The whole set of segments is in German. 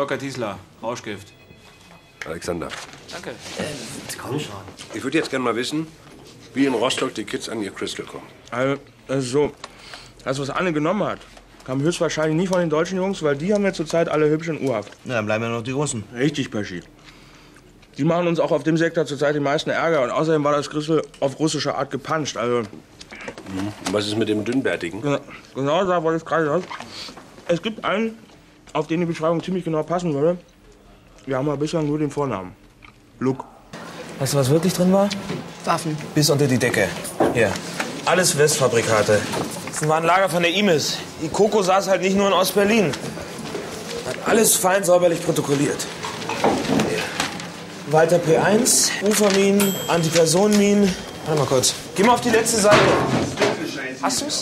Volker Tiesler, Rauschgift. Alexander. Danke. Komm schon. Ich würde jetzt gerne mal wissen, wie in Rostock die Kids an ihr Crystal kommen. Also, das ist so. Das, was Anne genommen hat, kam höchstwahrscheinlich nie von den deutschen Jungs, weil die haben ja zurzeit alle hübsch in U-Haft. Na, dann bleiben ja noch die Russen. Richtig, Peschi. Die machen uns auch auf dem Sektor zurzeit die meisten Ärger. Und außerdem war das Crystal auf russische Art gepanscht. Also, Und was ist mit dem Dünnbärtigen? genau da wollte ich gerade raus. Es gibt einen, auf den die Beschreibung ziemlich genau passen würde. Wir haben aber bislang nur den Vornamen. Luke. Weißt du, was wirklich drin war? Waffen. Bis unter die Decke. Hier. Alles Westfabrikate. Das war ein Lager von der IMES. Die Coco saß halt nicht nur in Ostberlin. Hat alles fein säuberlich protokolliert. Hier. Walter P1, Uferminen, Antipersonenminen. Warte mal kurz. Geh mal auf die letzte Seite. Hast du's?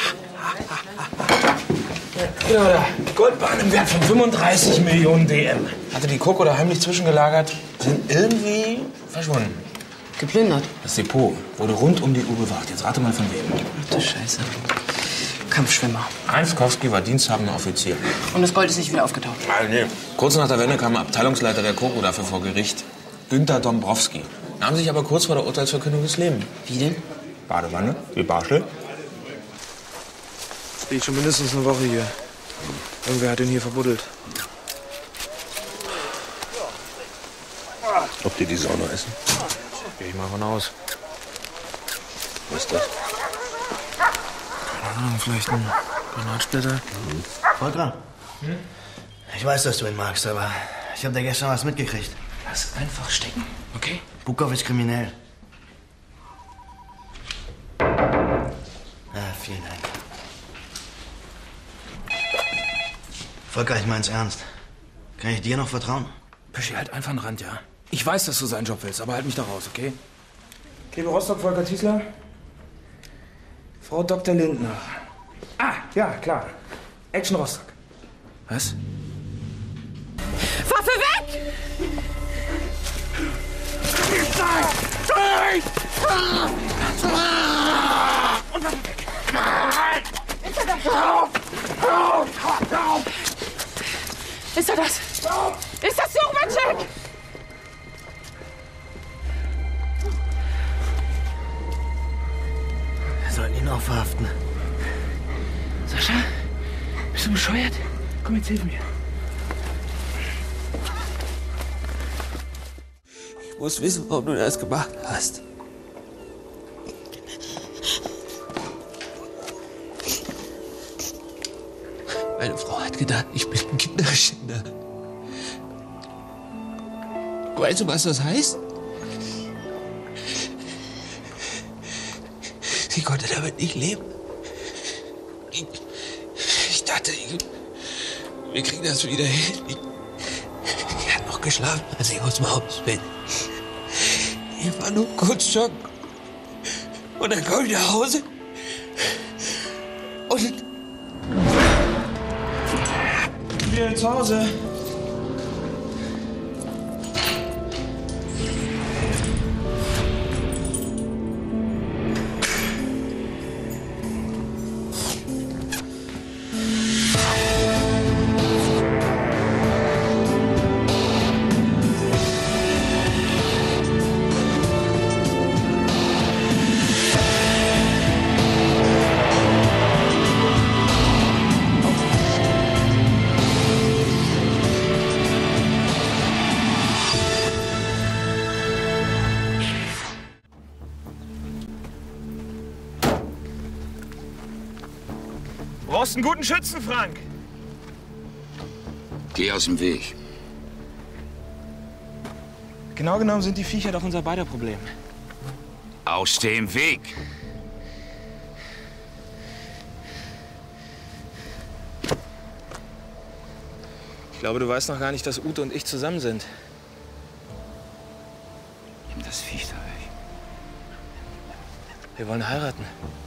Genau da. Goldbahn im Wert von 35 Millionen DM. Hatte die Coco da heimlich zwischengelagert, sind irgendwie verschwunden. Geplündert. Das Depot wurde rund um die Uhr bewacht. Jetzt rate mal von wem. Ach du Scheiße. Kampfschwimmer. Heinz Kowski war diensthabender Offizier. Und das Gold ist nicht wieder aufgetaucht. Ah, nee. Kurz nach der Wende kam ein Abteilungsleiter der Coco dafür vor Gericht. Günter Dombrowski. Nahm sich aber kurz vor der Urteilsverkündung das Leben. Wie denn? Badewanne, wie Barschel. Jetzt bin ich schon mindestens eine Woche hier. Irgendwer hat ihn hier verbuddelt. Ob die Sau noch essen? Gehe ich mal von aus. Was ist das? Keine Ahnung, vielleicht ein Granatsplitter. Volker? Ich weiß, dass du ihn magst, aber ich habe da gestern was mitgekriegt. Lass einfach stecken, okay? Bukow ist kriminell. Ja, vielen Dank. Volker, ich mein's ernst. Kann ich dir noch vertrauen? Peschi, halt einfach einen Rand, ja? Ich weiß, dass du seinen Job willst, aber halt mich da raus, okay? Klebe Rostock, Volker Tiesler. Frau Dr. Lindner. Ah, ja, klar. Action Rostock. Was? Waffe weg! Und Waffe weg! Ist er das? Ist das Suchwatschek? Wir sollten ihn auch verhaften. Sascha? Bist du bescheuert? Komm, jetzt hilf mir. Ich muss wissen, warum du das gemacht hast. Meine Frau hat gedacht, ich bin ein Kinderschänder. Weißt du, was das heißt? Sie konnte damit nicht leben. Ich dachte, wir kriegen das wieder hin. Die hat noch geschlafen, als ich aus dem Haus bin. Ich war nur kurz schock. Und dann komme ich nach Hause. Und Wir zu Hause. Brauchst einen guten Schützen, Frank. Geh aus dem Weg. Genau genommen sind die Viecher doch unser beider Problem. Aus dem Weg! Ich glaube, du weißt noch gar nicht, dass Ute und ich zusammen sind. Nimm das Viech da weg. Wir wollen heiraten.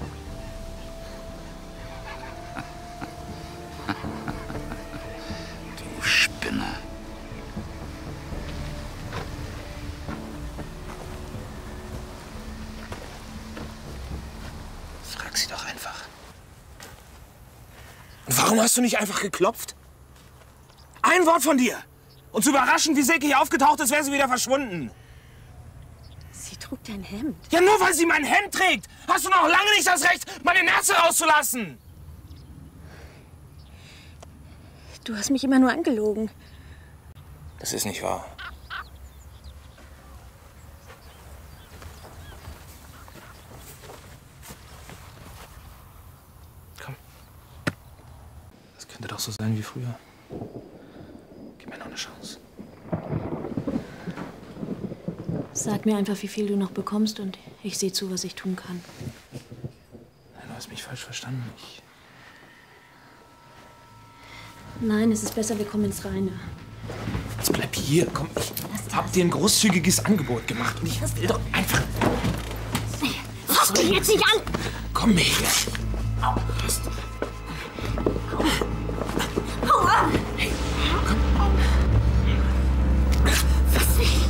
Du Spinner. Frag sie doch einfach. Und warum hast du nicht einfach geklopft? Ein Wort von dir! Und zu überraschen, wie Silke hier aufgetaucht ist, wäre sie wieder verschwunden. Sie trug dein Hemd. Ja, nur weil sie mein Hemd trägt, hast du noch lange nicht das Recht, meine Nerze rauszulassen. Du hast mich immer nur angelogen. Das ist nicht wahr. Komm. Das könnte doch so sein wie früher. Gib mir noch eine Chance. Sag mir einfach, wie viel du noch bekommst und ich sehe zu, was ich tun kann. Nein, du hast mich falsch verstanden. Nein, es ist besser, wir kommen ins Reine. Jetzt bleib hier. Komm, ich hab dir ein großzügiges Angebot gemacht und ich will doch einfach... Fass mich jetzt nicht an! Komm her. Hau ab! Hey, komm. Fass mich!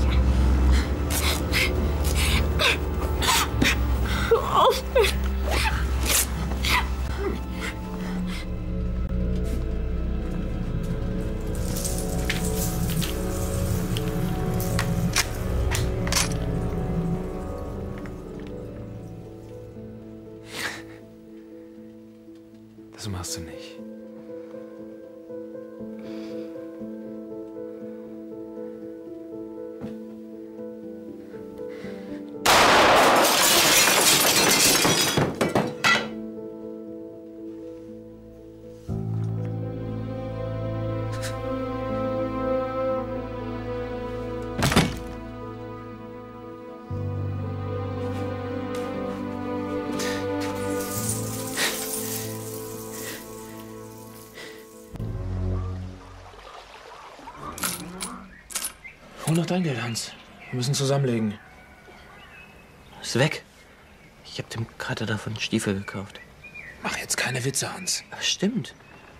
Hör auf! Das machst du nicht. Hol noch dein Geld, Hans. Wir müssen zusammenlegen. Ist weg. Ich hab dem Kater davon Stiefel gekauft. Mach jetzt keine Witze, Hans. Aber stimmt.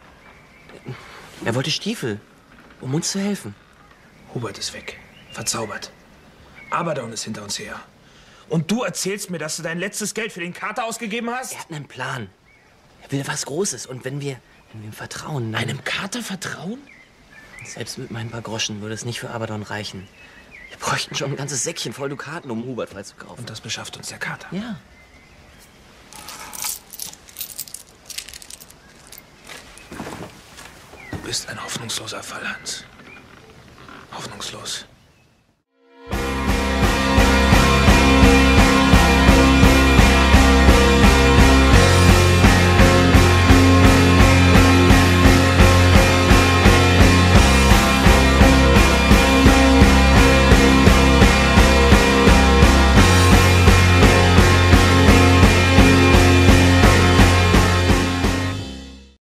Er wollte Stiefel, um uns zu helfen. Hubert ist weg. Verzaubert. Abaddon ist hinter uns her. Und du erzählst mir, dass du dein letztes Geld für den Kater ausgegeben hast? Er hat einen Plan. Er will was Großes. Und wenn wir ihm vertrauen, dann... Einem Kater vertrauen? Selbst mit meinen paar Groschen würde es nicht für Abaddon reichen. Wir bräuchten schon ein ganzes Säckchen voll Dukaten, um Hubert freizukaufen. Und das beschafft uns der Kater? Ja. Du bist ein hoffnungsloser Fall, Hans. Hoffnungslos.